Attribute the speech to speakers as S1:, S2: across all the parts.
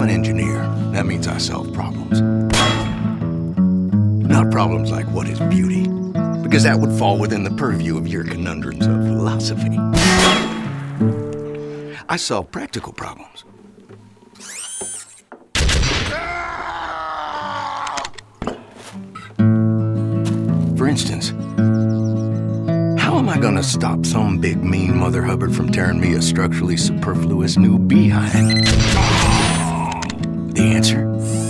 S1: an engineer. That means I solve problems. Not problems like what is beauty, because that would fall within the purview of your conundrums of philosophy. I solve practical problems. For instance, how am I gonna stop some big mean Mother Hubbard from tearing me a structurally superfluous new behind? The answer?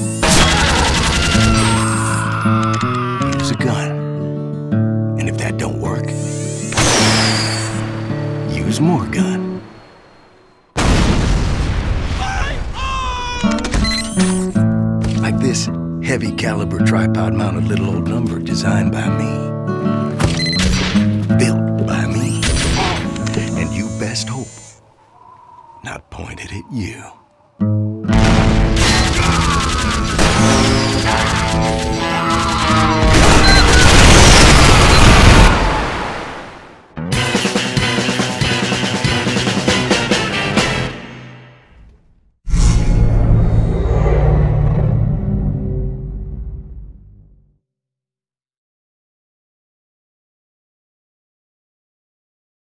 S1: Use a gun. And if that don't work, use more gun. Like this heavy caliber tripod mounted little old number designed by me. Built by me. And you best hope not pointed at you.